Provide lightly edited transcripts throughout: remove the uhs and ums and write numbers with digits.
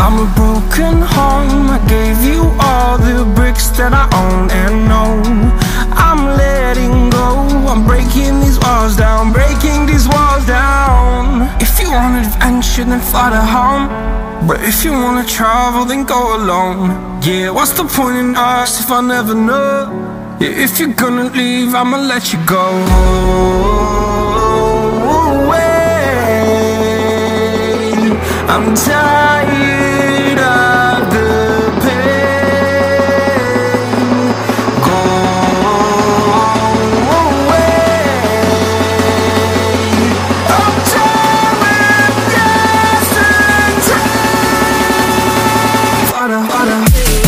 I'm a broken home. I gave you all the bricks that I own and know. I'm letting go. I'm breaking these walls down, breaking these walls down. If you want adventure, then fly to home. But if you wanna travel, then go alone. Yeah, what's the point in us if I never know? Yeah, if you're gonna leave, I'ma let you go. I'm tired of the pain. Go away. I'm tired of yesterday. Harder, harder.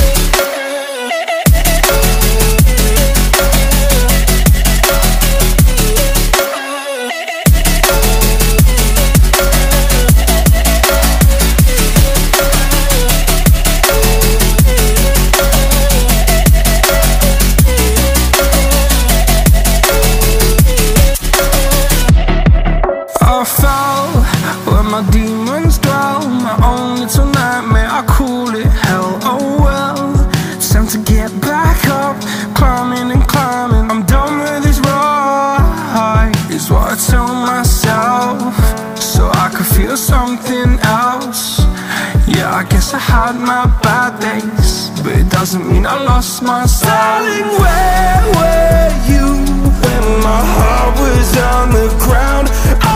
I fell where my demons dwell. My own little nightmare, I call it hell. Oh well, it's time to get back up. Climbing and climbing, I'm done with this ride, is what I tell myself, so I could feel something else. Yeah, I guess I had my bad days, but it doesn't mean I lost my style. Darling, where were you when my heart was on the ground?